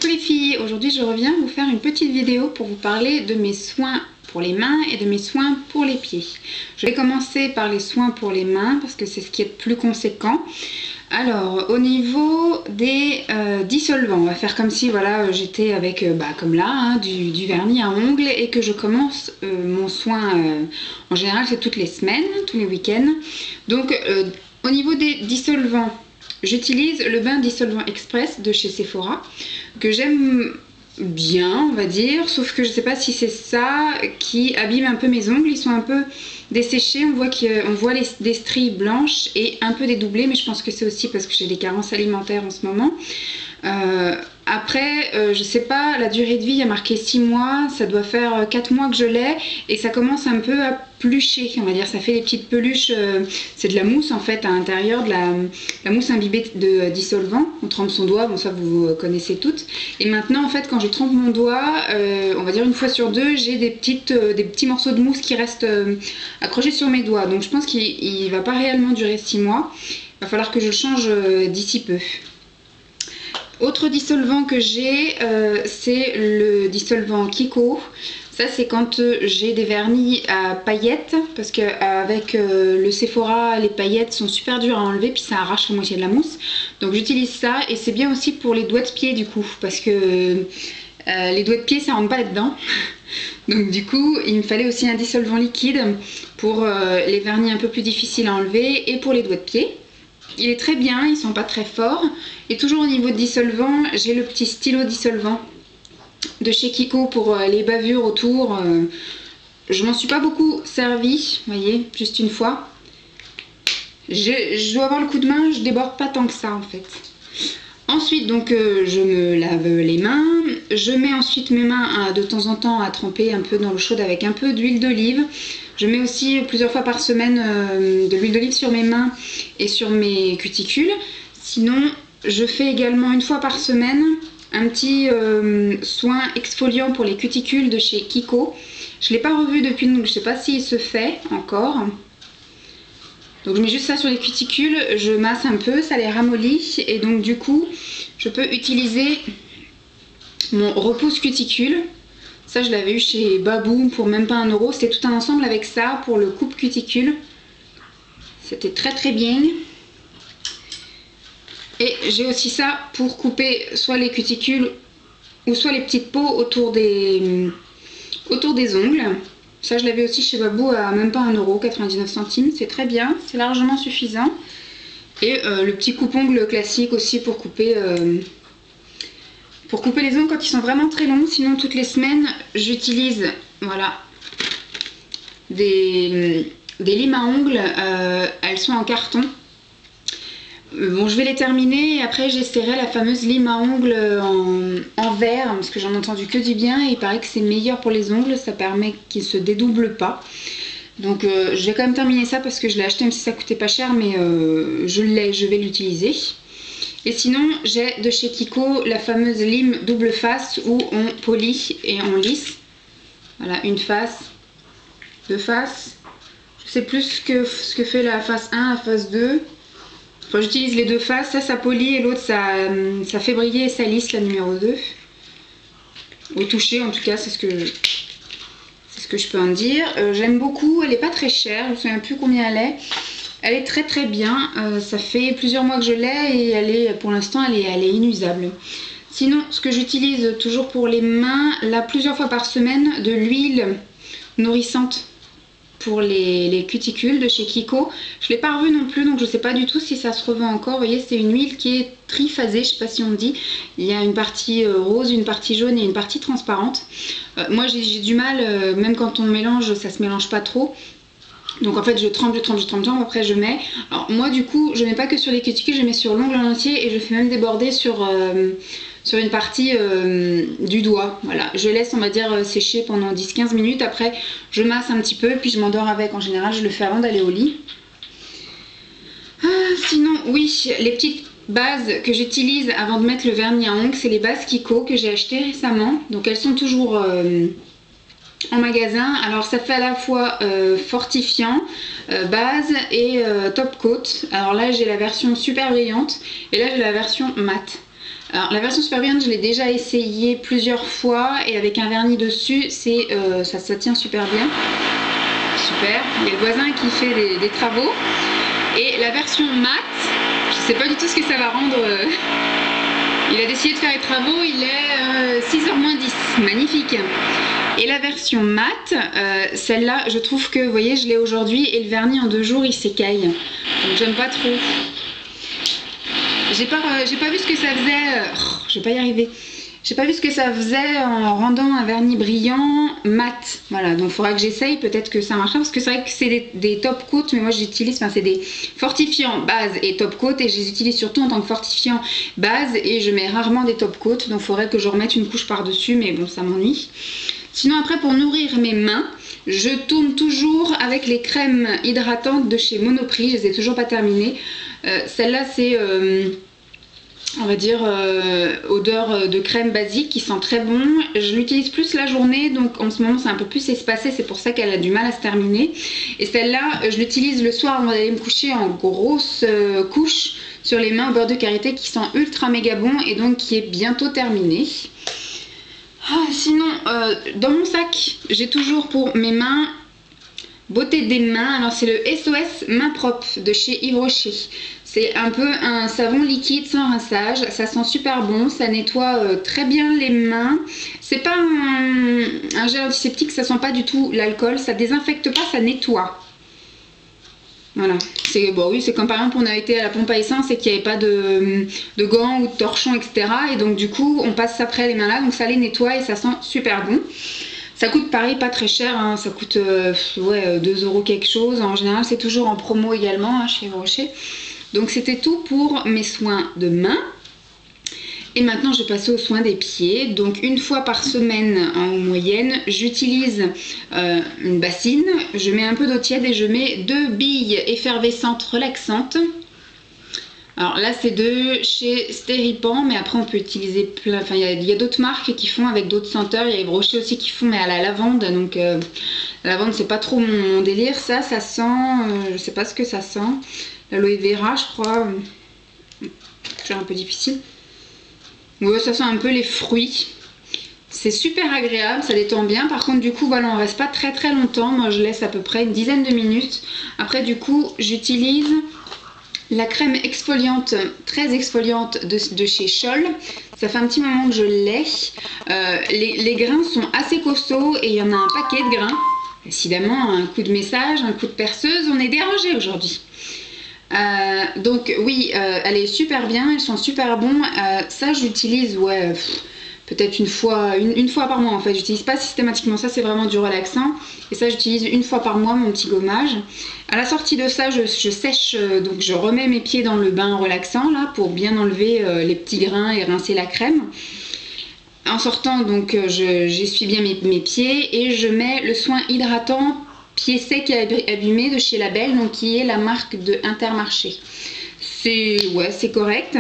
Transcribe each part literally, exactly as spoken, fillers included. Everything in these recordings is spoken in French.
Coucou les filles, aujourd'hui je reviens vous faire une petite vidéo pour vous parler de mes soins pour les mains et de mes soins pour les pieds. Je vais commencer par les soins pour les mains parce que c'est ce qui est le plus conséquent. Alors au niveau des euh, dissolvants, on va faire comme si voilà j'étais avec euh, bah, comme là hein, du, du vernis à ongles et que je commence euh, mon soin euh, en général c'est toutes les semaines, tous les week-ends. Donc euh, au niveau des dissolvants, j'utilise le bain dissolvant express de chez Sephora que j'aime bien on va dire, sauf que je sais pas si c'est ça qui abîme un peu mes ongles. Ils sont un peu desséchés, on voit qu'on voit les, des stries blanches et un peu dédoublées, mais je pense que c'est aussi parce que j'ai des carences alimentaires en ce moment. Euh, après euh, je sais pas, la durée de vie il y a marqué six mois, ça doit faire quatre mois que je l'ai et ça commence un peu à plucher, on va dire, ça fait des petites peluches, euh, c'est de la mousse en fait à l'intérieur, de la, la mousse imbibée de dissolvant. On trempe son doigt, bon ça vous connaissez toutes, et maintenant en fait quand je trempe mon doigt, euh, on va dire une fois sur deux, j'ai des, petites, euh, des petits morceaux de mousse qui restent euh, accrochés sur mes doigts, donc je pense qu'il va pas réellement durer six mois, il va falloir que je le change euh, d'ici peu. Autre dissolvant que j'ai, euh, c'est le dissolvant Kiko. Ça c'est quand euh, j'ai des vernis à paillettes, parce qu'avec euh, le Sephora, les paillettes sont super dures à enlever, puis ça arrache la moitié de la mousse. Donc j'utilise ça, et c'est bien aussi pour les doigts de pied du coup, parce que euh, les doigts de pied ça rentre pas là-dedans. Donc du coup il me fallait aussi un dissolvant liquide pour euh, les vernis un peu plus difficiles à enlever, et pour les doigts de pied. Il est très bien, ils sont pas très forts. Et toujours au niveau de dissolvant, j'ai le petit stylo dissolvant de chez Kiko pour les bavures autour. Je m'en suis pas beaucoup servi, vous voyez, juste une fois. Je, je dois avoir le coup de main, je déborde pas tant que ça en fait. Ensuite donc euh, je me lave les mains, je mets ensuite mes mains à, de temps en temps à tremper un peu dans l'eau chaude avec un peu d'huile d'olive. Je mets aussi plusieurs fois par semaine euh, de l'huile d'olive sur mes mains et sur mes cuticules. Sinon je fais également une fois par semaine un petit euh, soin exfoliant pour les cuticules de chez Kiko. Je ne l'ai pas revu depuis, donc je ne sais pas s'il se fait encore. Donc je mets juste ça sur les cuticules, je masse un peu, ça les ramollit, et donc du coup je peux utiliser mon repousse cuticule. Ça je l'avais eu chez Babou pour même pas un euro, c'était tout un ensemble avec ça pour le coupe cuticule. C'était très très bien. Et j'ai aussi ça pour couper soit les cuticules ou soit les petites peaux autour des, autour des ongles. Ça je l'avais aussi chez Babou à même pas un euro, quatre-vingt-dix-neuf centimes, c'est très bien, c'est largement suffisant. Et euh, le petit coupe-ongle classique aussi pour couper, euh, pour couper les ongles quand ils sont vraiment très longs. Sinon toutes les semaines j'utilise voilà, des, des limes à ongles, euh, elles sont en carton. Bon, je vais les terminer et après j'essaierai la fameuse lime à ongles en, en verre, parce que j'en ai entendu que du bien et il paraît que c'est meilleur pour les ongles, ça permet qu'ils ne se dédoublent pas. Donc euh, je vais quand même terminer ça parce que je l'ai acheté même si ça coûtait pas cher, mais euh, je l'ai, je vais l'utiliser. Et sinon j'ai de chez Kiko la fameuse lime double face où on polit et on lisse. Voilà, une face, deux faces. Je sais plus ce que, ce que fait la face un, la face deux. Enfin, j'utilise les deux faces, ça ça polit et l'autre ça, ça fait briller et ça lisse, la numéro deux. Au toucher en tout cas, c'est ce que je, c'est ce que je peux en dire. Euh, J'aime beaucoup, elle n'est pas très chère, je ne me souviens plus combien elle est. Elle est très très bien, euh, ça fait plusieurs mois que je l'ai et elle est, pour l'instant elle est, elle est inusable. Sinon ce que j'utilise toujours pour les mains, là plusieurs fois par semaine, de l'huile nourrissante pour les, les cuticules de chez Kiko. Je ne l'ai pas revu non plus, donc je ne sais pas du tout si ça se revend encore. Vous voyez, c'est une huile qui est triphasée, je ne sais pas si on dit. Il y a une partie rose, une partie jaune et une partie transparente. Euh, moi j'ai du mal, euh, même quand on mélange, ça se mélange pas trop. Donc en fait je trempe, je trempe, je trempe, après je mets. Alors moi du coup je mets pas que sur les cuticules, je mets sur l'ongle en entier et je fais même déborder sur, euh, sur une partie euh, du doigt. Voilà, je laisse on va dire sécher pendant dix à quinze minutes, après je masse un petit peu puis je m'endors avec. En général je le fais avant d'aller au lit. Ah, sinon oui, les petites bases que j'utilise avant de mettre le vernis à ongles, c'est les bases Kiko que j'ai achetées récemment. Donc elles sont toujours... Euh, en magasin. Alors ça fait à la fois euh, fortifiant, euh, base et euh, top coat. Alors là j'ai la version super brillante et là j'ai la version mat. Alors la version Superbian, je l'ai déjà essayé plusieurs fois et avec un vernis dessus, c'est euh, ça, ça tient super bien. Super. Il y a le voisin qui fait des, des travaux. Et la version mat, je sais pas du tout ce que ça va rendre. Euh... Il a décidé de faire les travaux, il est euh, six heures moins dix. Magnifique. Et la version mat, euh, celle-là, je trouve que, vous voyez, je l'ai aujourd'hui et le vernis en deux jours, il s'écaille. Donc j'aime pas trop. J'ai pas, euh, j'ai pas vu ce que ça faisait. Euh, oh, je vais pas y arriver. J'ai pas vu ce que ça faisait en rendant un vernis brillant mat. Voilà, donc il faudra que j'essaye, peut-être que ça marchera. Parce que c'est vrai que c'est des, des top coats, mais moi j'utilise, enfin c'est des fortifiants base et top coat. Et je les utilise surtout en tant que fortifiant base. Et je mets rarement des top coats. Donc il faudrait que je remette une couche par-dessus, mais bon, ça m'ennuie. Sinon après, pour nourrir mes mains, je tourne toujours avec les crèmes hydratantes de chez Monoprix. Je les ai toujours pas terminées. Euh, Celle-là, c'est... Euh, on va dire euh, odeur de crème basique qui sent très bon. Je l'utilise plus la journée, donc en ce moment c'est un peu plus espacé, c'est pour ça qu'elle a du mal à se terminer. Et celle-là, je l'utilise le soir avant d'aller me coucher en grosse euh, couche sur les mains au beurre de karité qui sent ultra méga bon et donc qui est bientôt terminée. Ah, sinon, euh, dans mon sac, j'ai toujours pour mes mains beauté des mains. Alors c'est le S O S main propre de chez Yves Rocher. C'est un peu un savon liquide sans rinçage, ça sent super bon, ça nettoie euh, très bien les mains. C'est pas un, un gel antiseptique, ça sent pas du tout l'alcool, ça désinfecte pas, ça nettoie. Voilà, c'est bon, oui, c'est comme par exemple on a été à la pompe à essence et qu'il n'y avait pas de, de gants ou de torchons, et cetera. Et donc du coup on passe après les mains là, donc ça les nettoie et ça sent super bon. Ça coûte pareil pas très cher, hein, ça coûte euh, ouais, deux euros quelque chose. En général c'est toujours en promo également hein, chez Yves Rocher. Donc c'était tout pour mes soins de main. Et maintenant je vais passer aux soins des pieds. Donc une fois par semaine en moyenne, j'utilise euh, une bassine. Je mets un peu d'eau tiède et je mets deux billes effervescentes relaxantes. Alors là c'est de chez Steripan, mais après on peut utiliser plein, enfin il y a, a d'autres marques qui font avec d'autres senteurs. Il y a Yves Rocher aussi qui font mais à la lavande. Donc euh, la lavande c'est pas trop mon, mon délire. Ça, ça sent, euh, je sais pas ce que ça sent. L'aloe vera je crois, c'est un peu difficile. Ouais, ça sent un peu les fruits. C'est super agréable, ça détend bien. Par contre du coup voilà, on reste pas très très longtemps. Moi je laisse à peu près une dizaine de minutes. Après du coup j'utilise la crème exfoliante, très exfoliante de, de chez Scholl. Ça fait un petit moment que je l'ai. Euh, les, les grains sont assez costauds et il y en a un paquet de grains. Décidément, un coup de message, un coup de perceuse, on est dérangé aujourd'hui. Euh, donc oui, euh, elle est super bien, elles sont super bons. Euh, ça j'utilise ouais, peut-être une fois, une, une fois par mois en fait. J'utilise pas systématiquement ça, c'est vraiment du relaxant. Et ça j'utilise une fois par mois mon petit gommage. À la sortie de ça, je, je sèche, euh, donc je remets mes pieds dans le bain relaxant là pour bien enlever euh, les petits grains et rincer la crème. En sortant donc j'essuie bien mes, mes pieds et je mets le soin hydratant pied sec et abîmé de chez Label, donc qui est la marque de Intermarché. C'est ouais, c'est correct.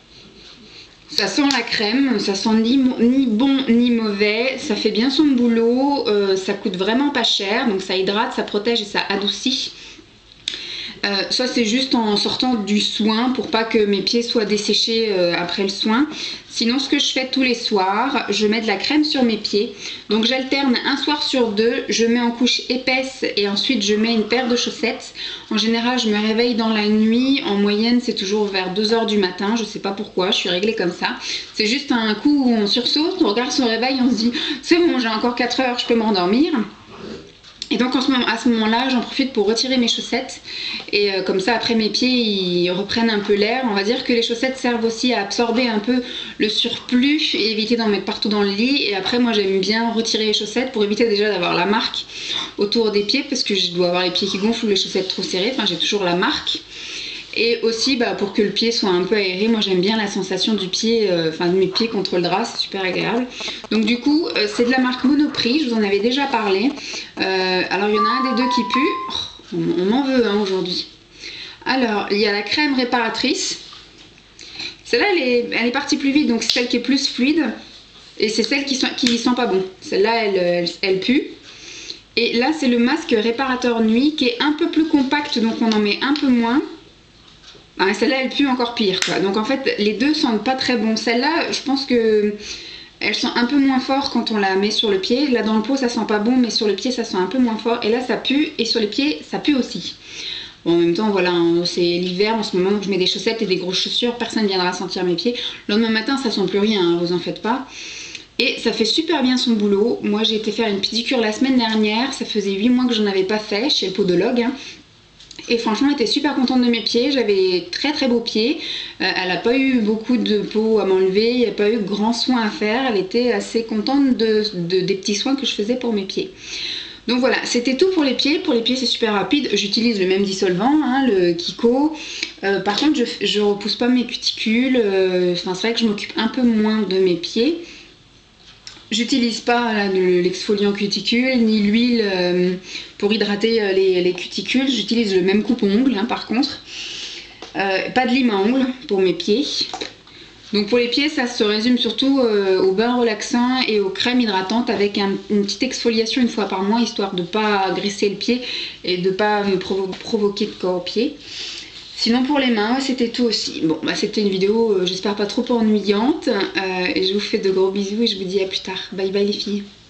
Ça sent la crème, ça sent ni, ni bon ni mauvais, ça fait bien son boulot, euh, ça coûte vraiment pas cher, donc ça hydrate, ça protège et ça adoucit. Euh, ça c'est juste en sortant du soin pour pas que mes pieds soient desséchés euh, après le soin. Sinon ce que je fais tous les soirs, je mets de la crème sur mes pieds. Donc j'alterne un soir sur deux, je mets en couche épaisse et ensuite je mets une paire de chaussettes. En général je me réveille dans la nuit, en moyenne c'est toujours vers deux heures du matin, je sais pas pourquoi, je suis réglée comme ça. C'est juste un coup où on sursaute, on regarde son réveil, on se dit c'est bon j'ai encore quatre heures, je peux me rendormir. Et donc en ce moment, à ce moment-là, j'en profite pour retirer mes chaussettes et euh, comme ça après mes pieds ils reprennent un peu l'air. On va dire que les chaussettes servent aussi à absorber un peu le surplus et éviter d'en mettre partout dans le lit. Et après moi j'aime bien retirer les chaussettes pour éviter déjà d'avoir la marque autour des pieds parce que je dois avoir les pieds qui gonflent ou les chaussettes trop serrées. Enfin j'ai toujours la marque. Et aussi bah, pour que le pied soit un peu aéré, moi j'aime bien la sensation du pied, euh, enfin de mes pieds contre le drap, c'est super agréable. Donc du coup euh, c'est de la marque Monoprix, je vous en avais déjà parlé. Euh, alors il y en a un des deux qui pue, oh, on, on m'en veut hein, aujourd'hui. Alors il y a la crème réparatrice, celle-là elle est, elle est partie plus vite, donc c'est celle qui est plus fluide. Et c'est celle qui, sont, qui sent pas bon, celle-là elle, elle, elle pue. Et là c'est le masque réparateur nuit qui est un peu plus compact, donc on en met un peu moins. Ah, celle-là, elle pue encore pire, quoi. Donc en fait, les deux sentent pas très bon. Celle-là, je pense que elle sent un peu moins fort quand on la met sur le pied. Là, dans le pot, ça sent pas bon, mais sur le pied, ça sent un peu moins fort. Et là, ça pue, et sur les pieds, ça pue aussi. Bon, en même temps, voilà, hein, c'est l'hiver, en ce moment où je mets des chaussettes et des grosses chaussures, personne ne viendra sentir mes pieds. Le lendemain matin, ça sent plus rien, hein, vous en faites pas. Et ça fait super bien son boulot. Moi, j'ai été faire une pédicure la semaine dernière. Ça faisait huit mois que j'en avais pas fait chez le podologue, hein. Et franchement, j'étais super contente de mes pieds. J'avais très très beaux pieds. Euh, elle n'a pas eu beaucoup de peau à m'enlever. Il n'y a pas eu grand soin à faire. Elle était assez contente de, de, des petits soins que je faisais pour mes pieds. Donc voilà, c'était tout pour les pieds. Pour les pieds, c'est super rapide. J'utilise le même dissolvant, hein, le Kiko. Euh, par contre, je ne repousse pas mes cuticules. Euh, enfin, c'est vrai que je m'occupe un peu moins de mes pieds. J'utilise pas l'exfoliant cuticule ni l'huile euh, pour hydrater euh, les, les cuticules. J'utilise le même coupe-ongles, hein, par contre. Euh, pas de lime à ongles pour mes pieds. Donc pour les pieds, ça se résume surtout euh, au bain relaxant et aux crèmes hydratantes avec un, une petite exfoliation une fois par mois, histoire de ne pas graisser le pied et de ne pas me provo provoquer de corps au pied. Sinon pour les mains, c'était tout aussi. Bon, bah, c'était une vidéo, euh, j'espère pas trop ennuyante. Euh, et je vous fais de gros bisous et je vous dis à plus tard. Bye bye les filles.